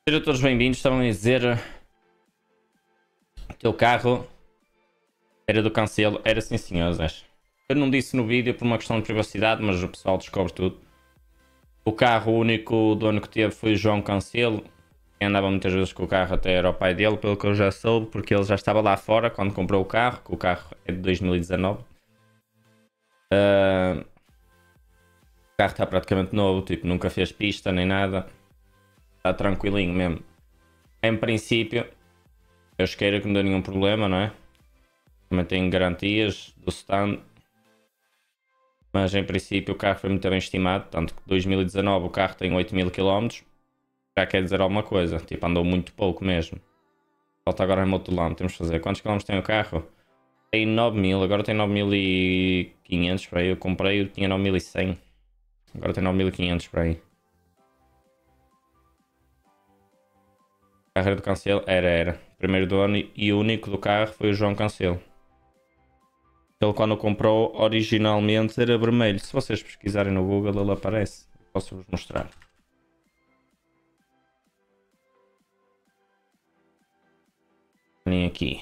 Sejam todos bem-vindos. Estavam a dizer o teu carro era do Cancelo. Era sim, senhores. Eu não disse no vídeo por uma questão de privacidade, mas o pessoal descobre tudo. O carro, o único dono que teve foi o João Cancelo. Quem andava muitas vezes com o carro até era o pai dele, pelo que eu já soube, porque ele já estava lá fora quando comprou o carro, que o carro é de 2019. O carro está praticamente novo, tipo, nunca fez pista nem nada. Está tranquilinho mesmo. Em princípio, eu esqueiro que não deu nenhum problema, não é? Também tenho garantias do stand. Mas em princípio o carro foi muito bem estimado. Tanto que 2019 o carro tem 8.000 km. Já quer dizer alguma coisa. Tipo, andou muito pouco mesmo. Falta agora em Motolão. Temos que fazer. Quantos quilómetros tem o carro? Tem 9.000. Agora tem 9.500 para aí. Eu comprei, eu tinha 9.100. Agora tem 9.500 para aí. O carro era do Cancelo? Era. O primeiro dono e único do carro foi o João Cancelo. Ele quando comprou originalmente era vermelho. Se vocês pesquisarem no Google ele aparece. Posso vos mostrar. Olhem aqui.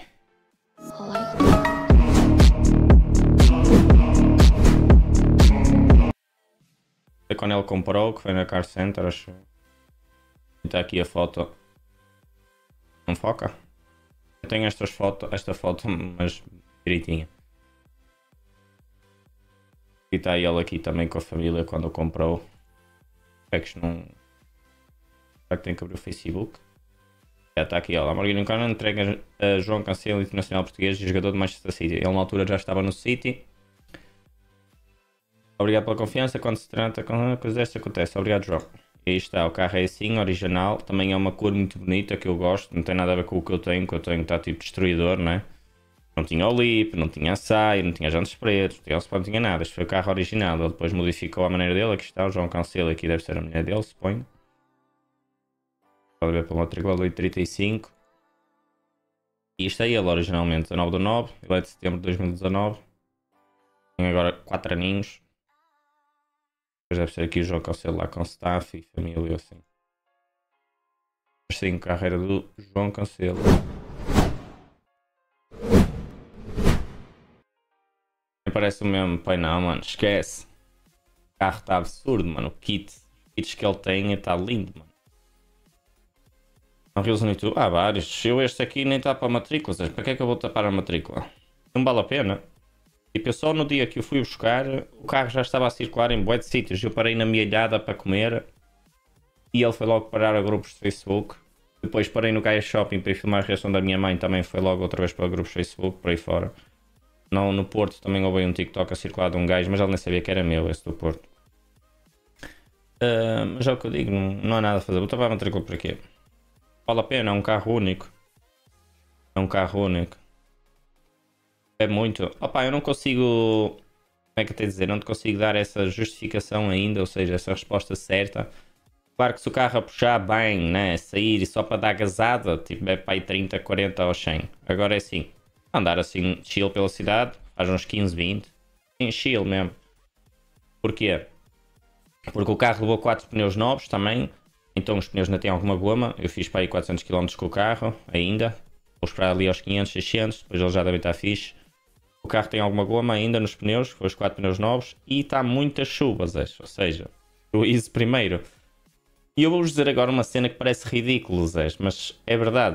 Foi quando ele comprou, que foi na Car Center, acho. Está aqui a foto. Não foca? Eu tenho esta foto, mas direitinha. E está ele aqui também com a família quando comprou. É que não. Será que tem que abrir o Facebook? Já está aqui, ó. Lamborghini Huracan entrega a João Cancelo, internacional português e jogador de Manchester City. Ele na altura já estava no City. Obrigado pela confiança. Quando se trata com coisas destas acontece. Obrigado, João. E aí está, o carro é assim, original. Também é uma cor muito bonita que eu gosto. Não tem nada a ver com o que eu tenho. O que eu tenho está tipo destruidor, não é? Não tinha o lip, não tinha a saia, não tinha jantes pretos, não tinha nada. Este foi o carro original. Ele depois modificou a maneira dele. Aqui está o João Cancelo. Aqui deve ser a mulher dele, suponho. Pode ver pela matrícula 835. E isto é ele originalmente, 19/9. Ele é de setembro de 2019. Tem agora 4 aninhos. Depois deve ser aqui o João Cancelo lá com staff e família assim. Mas sim, carreira do João Cancelo. Parece o mesmo, pai não, mano, esquece. O carro está absurdo, mano. O kits que ele tem está lindo, mano. Há reels no YouTube, há vários. Este aqui nem está para matrículas. Para que é que eu vou tapar a matrícula? Não vale a pena. Tipo, eu só no dia que eu fui buscar, o carro já estava a circular em bué de sítios. Eu parei na minha ilhada para comer. E ele foi logo parar a grupos de Facebook. Depois parei no Gaia Shopping para ir filmar a reação da minha mãe. Também foi logo outra vez para grupos de Facebook, por aí fora. Não, no Porto também houve um TikTok a circular de um gajo, mas ele nem sabia que era meu, esse do Porto. Mas é o que eu digo, não há nada a fazer. Vou tapar a matrícula por aqui. Vale a pena, é um carro único. É um carro único. É muito. Opa, eu não consigo. Como é que eu tenho a dizer? Não te consigo dar essa justificação ainda, ou seja, essa resposta certa. Claro que se o carro a puxar bem, né? Sair e só para dar gazada, tipo, é para aí 30, 40 ou 100. Agora é assim. Andar assim, chill pela cidade, faz uns 15, 20. Sim, chill mesmo. Porquê? Porque o carro levou 4 pneus novos também. Então os pneus ainda têm alguma goma. Eu fiz para aí 400 km com o carro ainda. Vou esperar ali aos 500, 600. Depois eles já devem estar fixe. O carro tem alguma goma ainda nos pneus. Foi os 4 pneus novos. E está muitas chuvas, ou seja, o Easy primeiro. E eu vou-vos dizer agora uma cena que parece ridículo, mas é verdade.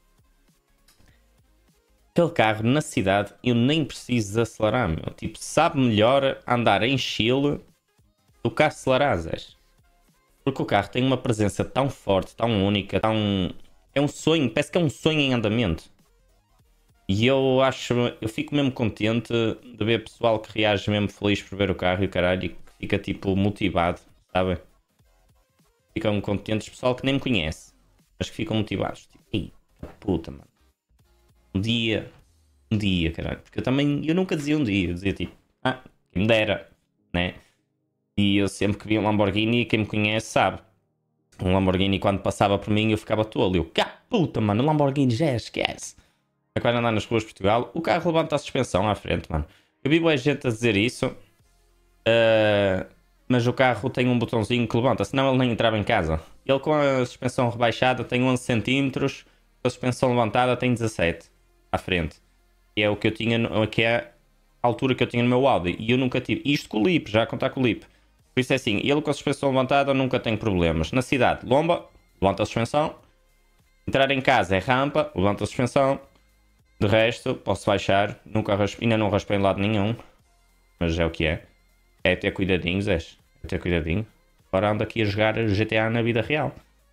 Aquele carro na cidade eu nem preciso acelerar, meu. Tipo, sabe melhor andar em chill do que acelerar, Zés. Porque o carro tem uma presença tão forte, tão única, tão... É um sonho, parece que é um sonho em andamento. E eu fico mesmo contente de ver pessoal que reage mesmo feliz por ver o carro e o caralho, e que fica tipo motivado, sabem? Ficam contentes, pessoal que nem me conhece, mas que ficam motivados. Tipo, ei, puta, mano. Um dia, caralho. Porque eu nunca dizia um dia, eu dizia tipo, quem me dera, né? E eu sempre que via um Lamborghini, quem me conhece sabe. Um Lamborghini quando passava por mim eu ficava tolo. Eu, puta, mano, o Lamborghini já esquece. É quando andar nas ruas de Portugal, o carro levanta a suspensão à frente, mano. Eu vi boa gente a dizer isso. mas o carro tem um botãozinho que levanta, senão ele nem entrava em casa. Ele com a suspensão rebaixada tem 11 centímetros, com a suspensão levantada tem 17 à frente. Que é o que eu tinha, que é a altura que eu tinha no meu Audi. E eu nunca tive. Isto com o Lip, já a contar com o Lip. Por isso é assim, ele com a suspensão levantada nunca tem problemas. Na cidade, lomba, levanta a suspensão. Entrar em casa é rampa, levanta a suspensão. De resto, posso baixar. Nunca ainda não raspei em lado nenhum. Mas é o que é. É ter cuidadinho, Zé. É ter cuidadinho. Agora ando aqui a jogar GTA na vida real.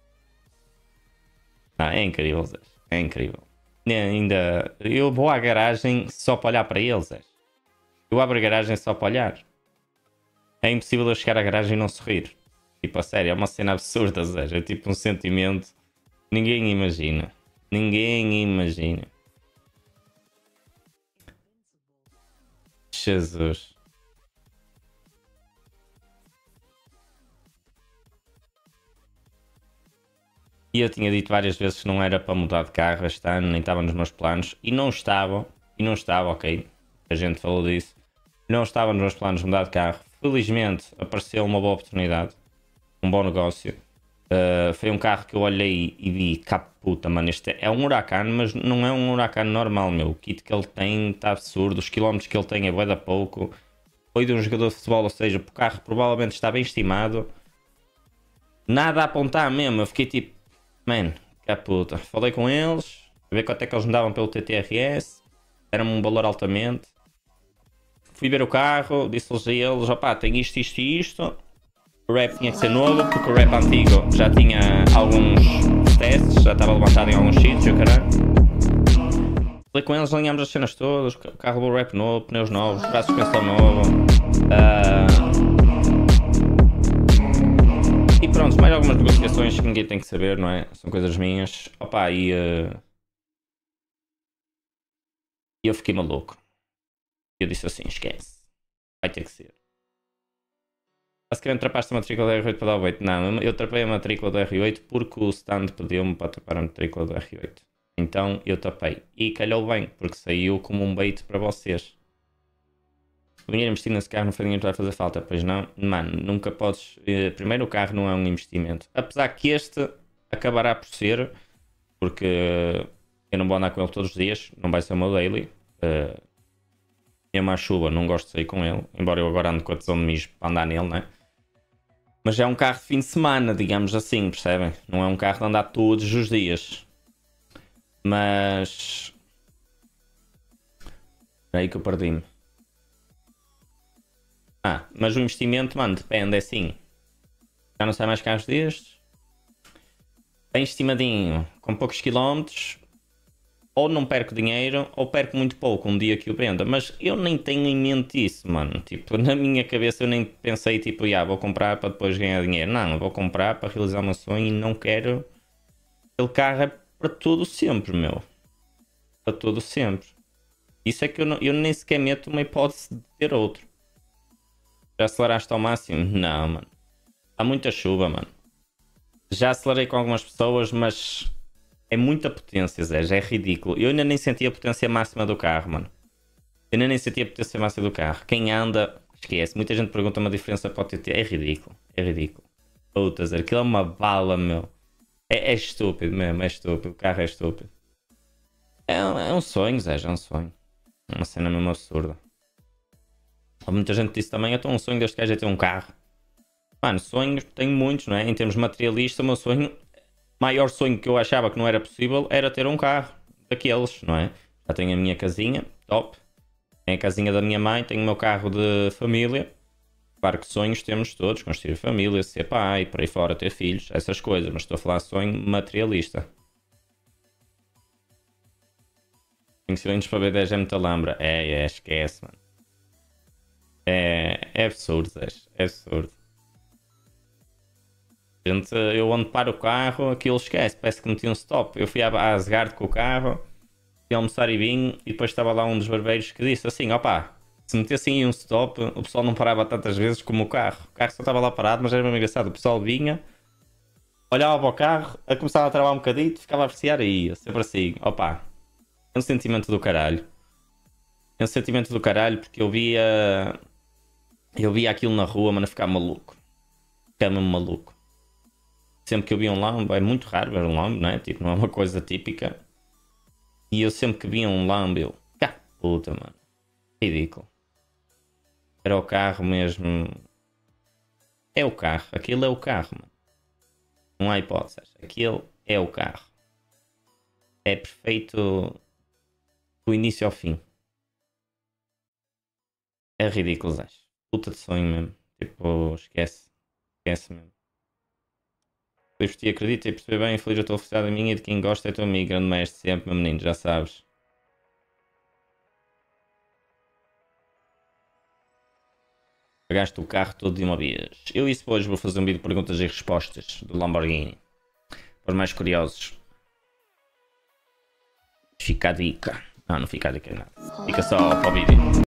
Ah, é incrível, Zé. É incrível. Ainda. Eu vou à garagem só para olhar para eles, Zé. Eu abro a garagem só para olhar. É impossível eu chegar à garagem e não sorrir. Tipo, a sério, é uma cena absurda, Zé. É tipo um sentimento. Ninguém imagina. Ninguém imagina. Jesus. E eu tinha dito várias vezes que não era para mudar de carro este ano, nem estava nos meus planos. E não estava, ok. A gente falou disso. Não estava nos meus planos de mudar de carro. Felizmente apareceu uma boa oportunidade. Um bom negócio. Foi um carro que eu olhei e vi, puta, mano, este é um Huracan, mas não é um Huracan normal, meu. O kit que ele tem está absurdo, os quilómetros que ele tem é bué da pouco. Foi de um jogador de futebol, ou seja, o carro provavelmente está bem estimado. Nada a apontar mesmo, eu fiquei tipo, man, puta. Falei com eles, a ver quanto é que eles me davam pelo TTRS, era-me um valor altamente. Fui ver o carro, disse-lhes a eles, opá, tem isto, isto e isto. O wrap tinha que ser novo, porque o wrap antigo já tinha alguns testes, já estava levantado em alguns sítios, o caralho. Falei com eles, alinhámos as cenas todas, o carro levou wrap novo, pneus novos, braço de suspensão novo. E pronto, mais algumas negociações que ninguém tem que saber, não é? São coisas minhas. Opa, e eu fiquei maluco. Eu disse assim, esquece. Vai ter que ser. Basicamente trapaste a matrícula do R8 para dar o bait. Não, eu trapei a matrícula do R8 porque o stand pediu-me para trapar a matrícula do R8. Então eu tapei. E calhou bem, porque saiu como um bait para vocês. O dinheiro investido nesse carro não foi dinheiro que vai fazer falta. Pois não, mano, nunca podes... Primeiro, o carro não é um investimento. Apesar que este acabará por ser, porque eu não vou andar com ele todos os dias, não vai ser o meu daily. Mesmo à chuva, não gosto de sair com ele, embora eu agora ande com a tesão de mijo para andar nele, né? Mas é um carro de fim de semana, digamos assim, percebem? Não é um carro de andar todos os dias. Mas... Espera aí que eu perdi-me. Mas o investimento, mano, depende, é assim. Já não sai mais carros destes. Bem estimadinho, com poucos quilómetros. Ou não perco dinheiro, ou perco muito pouco um dia que o venda. Mas eu nem tenho em mente isso, mano. Tipo, na minha cabeça eu nem pensei, tipo, vou comprar para depois ganhar dinheiro. Não, eu vou comprar para realizar o meu sonho e não quero... Aquele carro é para todo sempre, meu. Para todo sempre. Isso é que eu nem sequer meto uma hipótese de ter outro. Já aceleraste ao máximo? Não, mano. Há muita chuva, mano. Já acelerei com algumas pessoas, mas... É muita potência, Zé, já é ridículo. Eu ainda nem senti a potência máxima do carro, mano. Eu ainda nem senti a potência máxima do carro. Quem anda, esquece. Muita gente pergunta uma diferença para o TT. É ridículo, é ridículo. Puta, Zé, aquilo é uma bala, meu. É estúpido mesmo, é estúpido. O carro é estúpido. É um sonho, Zé, é um sonho. É uma cena mesmo absurda. Muita gente disse também, eu tenho um sonho deste gajo é ter um carro. Mano, sonhos tenho muitos, não é? Em termos materialistas, o meu sonho... maior sonho que eu achava que não era possível era ter um carro daqueles, não é? Já tenho a minha casinha, top. Tenho a casinha da minha mãe, tenho o meu carro de família. Claro que sonhos temos todos, construir família, ser pai, por aí fora, ter filhos, essas coisas. Mas estou a falar de sonho materialista. 5 cilindros para B10 é muita lambra. Esquece, mano. É absurdo, é absurdo. Gente, eu onde paro o carro, aquilo esquece, parece que meti um stop. Eu fui a Asgard com o carro, fui almoçar e vim, e depois estava lá um dos barbeiros que disse assim: opá, se metessem aí um stop, o pessoal não parava tantas vezes como o carro. O carro só estava lá parado, mas era mesmo engraçado. O pessoal vinha, olhava para o carro, começava a travar um bocadinho, ficava a apreciar e ia, sempre assim: opá, é um sentimento do caralho. É um sentimento do caralho porque eu via. Eu via aquilo na rua, mano, a ficar maluco. Ficava mesmo maluco. Sempre que eu via um Lambo, é muito raro ver um Lambo, não é? Tipo, não é uma coisa típica. E eu sempre que via um Lambo, eu... Cá, puta, mano. Ridículo. Era o carro mesmo... É o carro. Aquilo é o carro, mano. Não há hipótese. Aquilo é o carro. É perfeito do início ao fim. É ridículo, acho. Puta de sonho mesmo. Tipo, esquece. Esquece mesmo. Depois te acredita e perceber bem, feliz eu estou oferecendo a minha e de quem gosta é teu amigo, grande mestre sempre, meu menino, já sabes. Pagaste o carro todo de uma vez. Eu isso depois vou fazer um vídeo de perguntas e respostas do Lamborghini. Para os mais curiosos. Fica a dica. Não fica a dica nada. Fica só para o vídeo.